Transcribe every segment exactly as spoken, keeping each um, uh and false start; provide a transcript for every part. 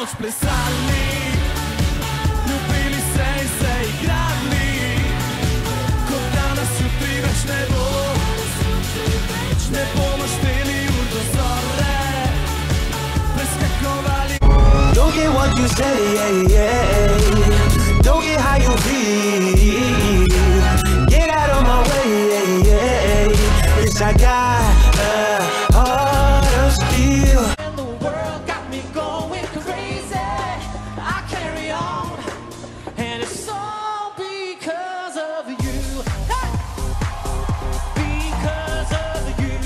noć plesali, ljubili se i se igrali, ko danas jutri već ne bo, ne bomo šteli ur do zore, preskakovali. Don't get what you say, yeah, yeah. Don't get how you feel. Get out of my way, yeah, yeah. Yes, I got a heart of steel. And the world got me going crazy. I carry on, and it's all because of you. Hey! Because of you.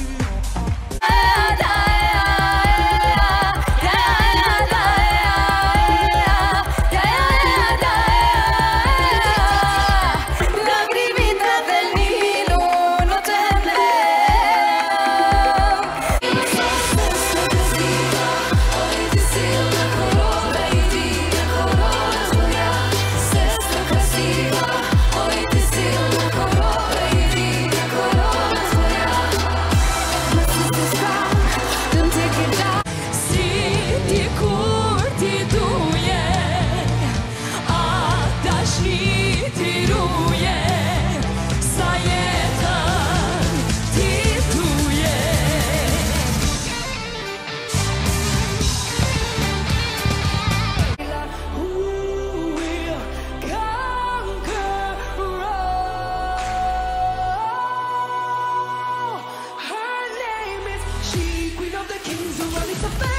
Queen of the kings who run is a